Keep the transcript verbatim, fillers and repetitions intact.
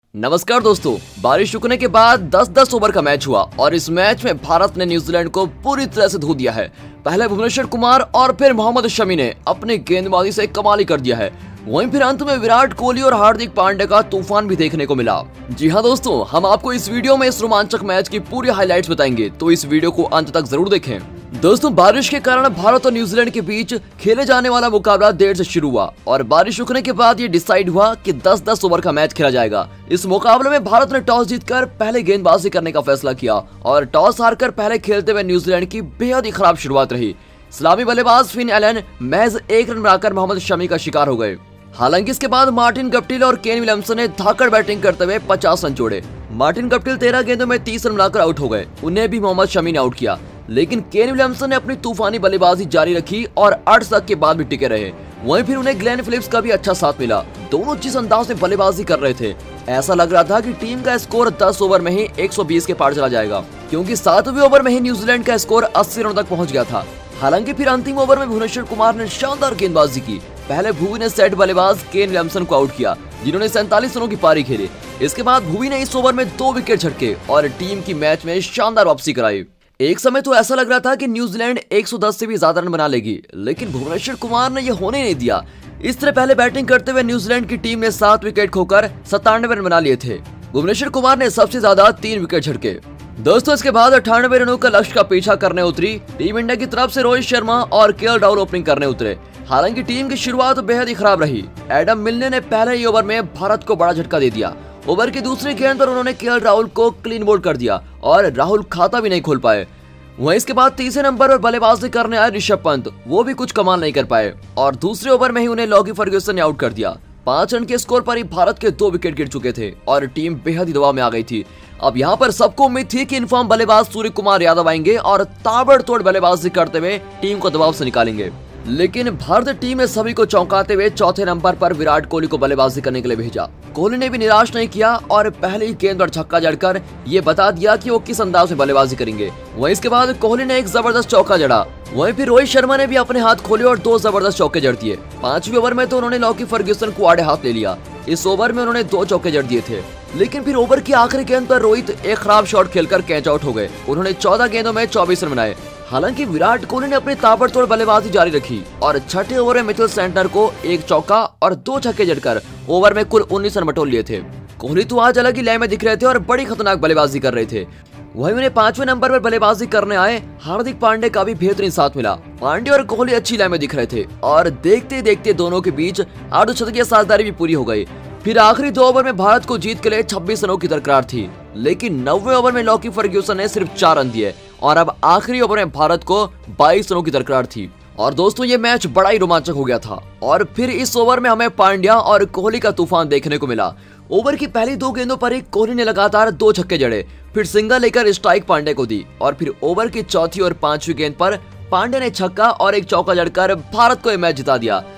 नमस्कार दोस्तों, बारिश रुकने के बाद दस दस ओवर का मैच हुआ और इस मैच में भारत ने न्यूजीलैंड को पूरी तरह से धो दिया है। पहले भुवनेश्वर कुमार और फिर मोहम्मद शमी ने अपनी गेंदबाजी से कमाल ही कर दिया है। वहीं फिर अंत में विराट कोहली और हार्दिक पांड्या का तूफान भी देखने को मिला। जी हां दोस्तों, हम आपको इस वीडियो में इस रोमांचक मैच की पूरी हाइलाइट्स बताएंगे, तो इस वीडियो को अंत तक जरूर देखें। दोस्तों, बारिश के कारण भारत और न्यूजीलैंड के बीच खेले जाने वाला मुकाबला देर से शुरू हुआ और बारिश रुकने के बाद ये डिसाइड हुआ कि दस दस ओवर का मैच खेला जाएगा। इस मुकाबले में भारत ने टॉस जीतकर पहले गेंदबाजी करने का फैसला किया और टॉस हारकर पहले खेलते हुए न्यूजीलैंड की बेहद ही खराब शुरुआत रही। सलामी बल्लेबाज फिन एलन महज एक रन बनाकर मोहम्मद शमी का शिकार हो गए। हालांकि इसके बाद मार्टिन गप्टिल और केन विलियमसन ने धाकड़ बैटिंग करते हुए पचास रन जोड़े। मार्टिन गप्टिल तेरह गेंदों में तीस रन बनाकर आउट हो गए, उन्हें भी मोहम्मद शमी ने आउट किया। लेकिन केन विलियमसन ने अपनी तूफानी बल्लेबाजी जारी रखी और अर्ध तक के बाद भी टिके रहे। वहीं फिर उन्हें ग्लेन फिलिप्स का भी अच्छा साथ मिला। दोनों जिस अंदाज से बल्लेबाजी कर रहे थे, ऐसा लग रहा था कि टीम का स्कोर दस ओवर में ही एक सौ बीस के पार चला जाएगा, क्योंकि सातवें ओवर में ही न्यूजीलैंड का स्कोर अस्सी रनों तक पहुंच गया था। हालांकि फिर अंतिम ओवर में भुवनेश्वर कुमार ने शानदार गेंदबाजी की। पहले भुवी ने सेट बल्लेबाज केन विलियमसन को आउट किया, जिन्होंने सैंतालीस रनों की पारी खेली। इसके बाद भुवी ने इस ओवर में दो विकेट झटके और टीम की मैच में शानदार वापसी कराई। एक समय तो ऐसा लग रहा था कि न्यूजीलैंड एक सौ दस से भी ज्यादा रन बना लेगी, लेकिन भुवनेश्वर कुमार ने यह होने नहीं दिया। इस तरह पहले बैटिंग करते हुए न्यूजीलैंड की टीम ने सात विकेट खोकर सत्तानवे रन बना लिए थे। भुवनेश्वर कुमार ने सबसे ज्यादा तीन विकेट झटके। दोस्तों, इसके बाद अट्ठानवे रनों का लक्ष्य का पीछा करने उतरी टीम इंडिया की तरफ से रोहित शर्मा और केएल राहुल ओपनिंग करने उतरे। हालांकि टीम की शुरुआत बेहद ही खराब रही। एडम मिलने ने पहले ही ओवर में भारत को बड़ा झटका दे दिया। ओवर की दूसरी गेंद पर उन्होंने केएल राहुल को क्लीन बोल्ड कर दिया और राहुल खाता भी नहीं खोल पाए। वहीं इसके बाद तीसरे नंबर पर बल्लेबाजी करने आए ऋषभ पंत, वो भी कुछ कमाल नहीं कर पाए और दूसरे ओवर में ही उन्हें लॉकी फर्ग्यूसन ने आउट कर दिया। पांच रन के स्कोर पर ही भारत के दो विकेट गिर चुके थे और टीम बेहद ही दबाव में आ गई थी। अब यहाँ पर सबको उम्मीद थी कि इनफॉर्म बल्लेबाज सूर्य कुमार यादव आएंगे और ताबड़तोड़ बल्लेबाजी करते हुए टीम को दबाव से निकालेंगे, लेकिन भारतीय टीम ने सभी को चौंकाते हुए चौथे नंबर पर विराट कोहली को बल्लेबाजी करने के लिए भेजा। कोहली ने भी निराश नहीं किया और पहले ही गेंद पर छक्का जड़कर ये बता दिया कि वो किस अंदाज में बल्लेबाजी करेंगे। वहीं इसके बाद कोहली ने एक जबरदस्त चौका जड़ा। वहीं फिर रोहित शर्मा ने भी अपने हाथ खोले और दो जबरदस्त चौके जड़ दिए। पांचवें ओवर में तो उन्होंने लॉकी फर्ग्यूसन को आड़े हाथ ले लिया। इस ओवर में उन्होंने दो चौके जड़ दिए थे, लेकिन फिर ओवर की आखिरी गेंद पर रोहित एक खराब शॉट खेलकर कैच आउट हो गए। उन्होंने चौदह गेंदों में चौबीस रन बनाए। हालांकि विराट कोहली ने अपनी ताबड़तोड़ बल्लेबाजी जारी रखी और छठे ओवर में मिचेल सेंटनर को एक चौका और दो छक्के जड़कर ओवर में कुल उन्नीस रन बटोर लिए थे। कोहली तो आज अलग ही लय में दिख रहे थे और बड़ी खतरनाक बल्लेबाजी कर रहे थे। वहीं उन्हें पांचवें नंबर पर बल्लेबाजी करने आए हार्दिक पांड्या का भी बेहतरीन साथ मिला। पांड्या और कोहली अच्छी लय में दिख रहे थे और देखते देखते दोनों के बीच अर्धशतकीय साझेदारी भी पूरी हो गई। फिर आखिरी दो ओवर में भारत को जीत के लिए छब्बीस रनों की दरकार थी, लेकिन नौवें ओवर में लॉकी फर्ग्यूसन ने सिर्फ चार रन दिए और अब आखिरी ओवर में भारत को बाईस रनों की दरकार थी। और दोस्तों, ये मैच बड़ा ही रोमांचक हो गया था और फिर इस ओवर में हमें पांड्या और कोहली का तूफान देखने को मिला। ओवर की पहली दो गेंदों पर ही कोहली ने लगातार दो छक्के जड़े, फिर सिंगल लेकर स्ट्राइक पांड्या को दी और फिर ओवर की चौथी और पांचवी गेंद पर पांड्या ने छक्का और एक चौका जड़कर भारत को यह मैच जिता दिया।